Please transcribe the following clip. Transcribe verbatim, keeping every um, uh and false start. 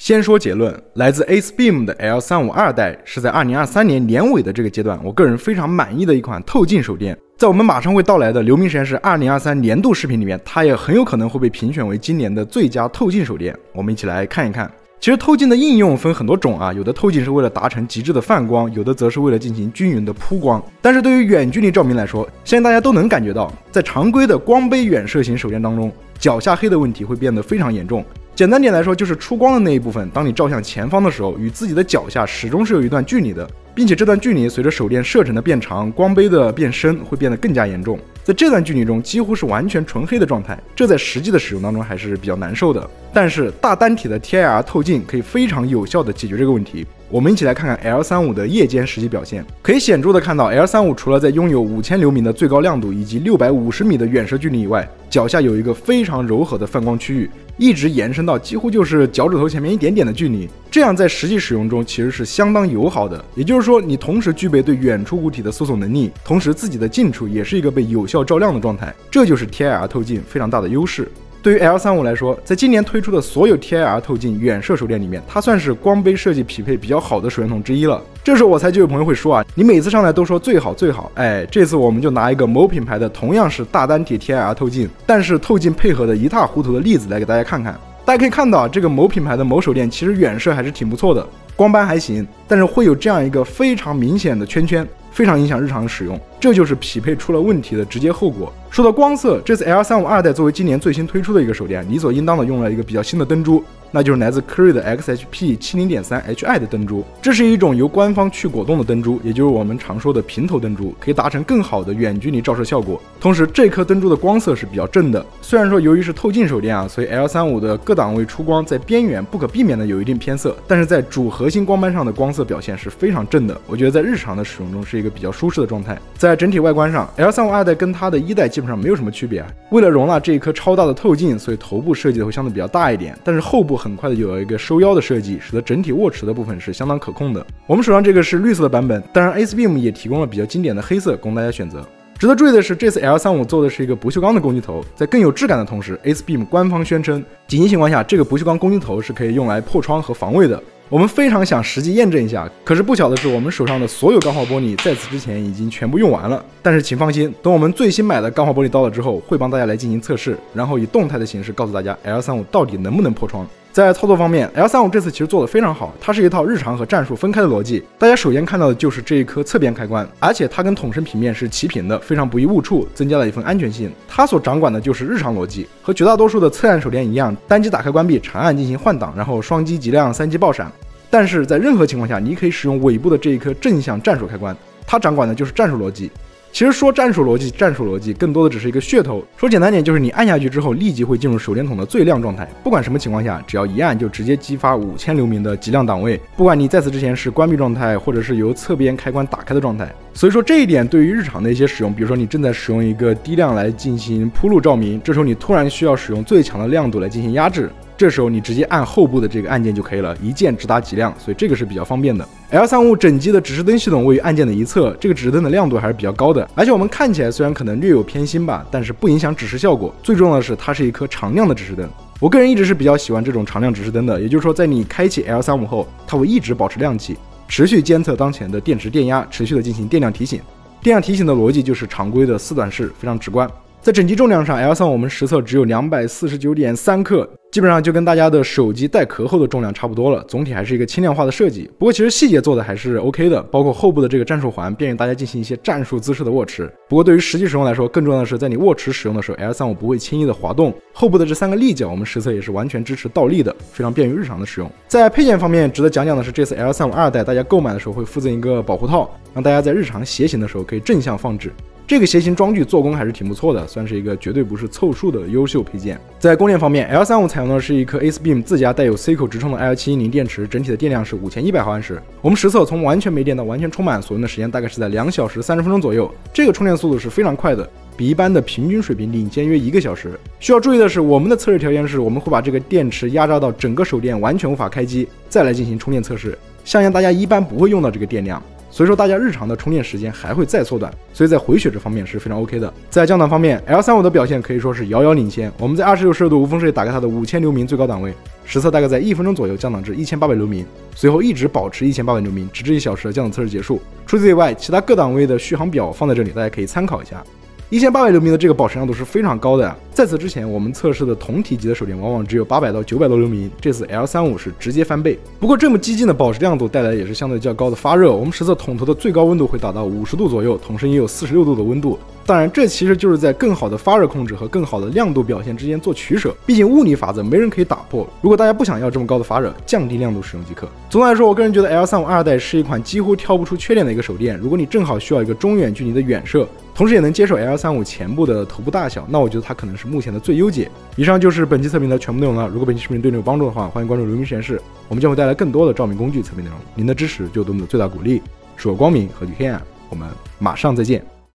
先说结论，来自 AceBeam 的 L 三五 二代是在二零二三年年尾的这个阶段，我个人非常满意的一款透镜手电。在我们马上会到来的流明实验室二零二三年度视频里面，它也很有可能会被评选为今年的最佳透镜手电。我们一起来看一看。其实透镜的应用分很多种啊，有的透镜是为了达成极致的泛光，有的则是为了进行均匀的铺光。但是对于远距离照明来说，相信大家都能感觉到，在常规的光杯远射型手电当中，脚下黑的问题会变得非常严重。简单点来说，就是出光的那一部分，当你照向前方的时候，与自己的脚下始终是有一段距离的，并且这段距离随着手电射程的变长，光杯的变深，会变得更加严重。在这段距离中，几乎是完全纯黑的状态，这在实际的使用当中还是比较难受的。但是大单体的 T I R 透镜可以非常有效地解决这个问题。我们一起来看看 L 三五 的夜间实际表现。可以显著的看到 L 三五 除了在拥有五千流明的最高亮度以及六百五十米的远射距离以外，脚下有一个非常柔和的泛光区域，一直延伸到几乎就是脚趾头前面一点点的距离，这样在实际使用中其实是相当友好的。也就是说，你同时具备对远处物体的搜索能力，同时自己的近处也是一个被有效照亮的状态，这就是 T I R 透镜非常大的优势。对于 L 三五 来说，在今年推出的所有 T I R 透镜远射手电里面，它算是光杯设计匹配比较好的手电筒之一了。这时候我猜就有朋友会说啊，你每次上来都说最好最好，哎，这次我们就拿一个某品牌的同样是大单体 T I R 透镜，但是透镜配合的一塌糊涂的例子来给大家看看。大家可以看到，这个某品牌的某手电其实远射还是挺不错的，光斑还行，但是会有这样一个非常明显的圈圈，非常影响日常使用，这就是匹配出了问题的直接后果。说到光色，这次 L 三五 二代作为今年最新推出的一个手电，理所应当的用了一个比较新的灯珠，那就是来自科瑞的 X H P 七十点三 H I 的灯珠。这是一种由官方去果冻的灯珠，也就是我们常说的平头灯珠，可以达成更好的远距离照射效果。同时这颗灯珠的光色是比较正的，虽然说由于是透镜手电啊，所以 L 三五 的各档位出光在边缘不可避免的有一定偏色，但是在主核心光斑上的光色表现是非常正的，我觉得在日常的使用中是一个比较舒适的状态。在整体外观上， L 三五 二代跟它的一代基本上没有什么区别啊。为了容纳这一颗超大的透镜，所以头部设计的会相对比较大一点，但是后部很快的有了一个收腰的设计，使得整体握持的部分是相当可控的。我们手上这个是绿色的版本，当然 AceBeam 也提供了比较经典的黑色供大家选择。值得注意的是，这次 L 三五 做的是一个不锈钢的攻击头，在更有质感的同时 ，AceBeam 官方宣称，紧急情况下，这个不锈钢攻击头是可以用来破窗和防卫的。我们非常想实际验证一下，可是不巧的是，我们手上的所有钢化玻璃在此之前已经全部用完了。但是请放心，等我们最新买的钢化玻璃到了之后，会帮大家来进行测试，然后以动态的形式告诉大家 L 三五 到底能不能破窗。在操作方面 ，L 三五 这次其实做得非常好，它是一套日常和战术分开的逻辑。大家首先看到的就是这一颗侧边开关，而且它跟筒身平面是齐平的，非常不易误触，增加了一份安全性。它所掌管的就是日常逻辑，和绝大多数的侧按手电一样，单击打开关闭，长按进行换挡，然后双击极亮，三击爆闪。但是在任何情况下，你可以使用尾部的这一颗正向战术开关，它掌管的就是战术逻辑。其实说战术逻辑，战术逻辑更多的只是一个噱头。说简单点，就是你按下去之后，立即会进入手电筒的最亮状态。不管什么情况下，只要一按就直接激发五千流明的极亮档位。不管你在此之前是关闭状态，或者是由侧边开关打开的状态。所以说这一点对于日常的一些使用，比如说你正在使用一个低亮来进行铺路照明，这时候你突然需要使用最强的亮度来进行压制。这时候你直接按后部的这个按键就可以了，一键直达极亮，所以这个是比较方便的。L 三五 整机的指示灯系统位于按键的一侧，这个指示灯的亮度还是比较高的，而且我们看起来虽然可能略有偏心吧，但是不影响指示效果。最重要的是，它是一颗常亮的指示灯。我个人一直是比较喜欢这种常亮指示灯的，也就是说，在你开启 L 三五 后，它会一直保持亮起，持续监测当前的电池电压，持续的进行电量提醒。电量提醒的逻辑就是常规的四段式，非常直观。在整机重量上 ，L 三五 我们实测只有 两百四十九点三克，基本上就跟大家的手机带壳后的重量差不多了。总体还是一个轻量化的设计，不过其实细节做的还是 OK 的，包括后部的这个战术环，便于大家进行一些战术姿势的握持。不过对于实际使用来说，更重要的是在你握持使用的时候 ，L 三五 不会轻易的滑动。后部的这三个立脚，我们实测也是完全支持倒立的，非常便于日常的使用。在配件方面，值得讲讲的是，这次 L 三五 二代大家购买的时候会附赠一个保护套，让大家在日常斜行的时候可以正向放置。这个斜行装具做工还是挺不错的，算是一个绝对不是凑数的优秀配件。在供电方面 ，L 三五 采用的是一颗 AceBeam 自家带有 C 口直充的 L 七十 电池，整体的电量是五千一百毫安时。我们实测从完全没电到完全充满所用的时间大概是在两小时三十分钟左右，这个充电速度是非常快的，比一般的平均水平领先约一个小时。需要注意的是，我们的测试条件是我们会把这个电池压榨到整个手电完全无法开机，再来进行充电测试。相信大家一般不会用到这个电量。 所以说大家日常的充电时间还会再缩短，所以在回血这方面是非常 OK 的。在降档方面 ，L 三十五 的表现可以说是遥遥领先。我们在二十六摄氏度无风射打开它的五千流明最高档位，实测大概在一分钟左右降档至一千八百流明，随后一直保持一千八百流明，直至一小时的降档测试结束。除此以外，其他各档位的续航表放在这里，大家可以参考一下。一千八百流明的这个保持亮度是非常高的呀、啊。在此之前，我们测试的同体积的手电往往只有八百到九百多流明，这次 L 三十五 是直接翻倍。不过这么激进的保持亮度带来也是相对较高的发热，我们实测筒头的最高温度会达到五十度左右，同时也有四十六度的温度。当然，这其实就是在更好的发热控制和更好的亮度表现之间做取舍，毕竟物理法则没人可以打破。如果大家不想要这么高的发热，降低亮度使用即可。总的来说，我个人觉得 L 三十五 二代是一款几乎挑不出缺点的一个手电。如果你正好需要一个中远距离的远摄，同时也能接受 L 三十五 前部的头部大小，那我觉得它可能是目前的最优解。以上就是本期测评的全部内容了。如果本期视频对你有帮助的话，欢迎关注流明实验室，我们将会带来更多的照明工具测评内容。您的支持就是对我们的最大鼓励。是我光明和你黑暗，我们马上再见。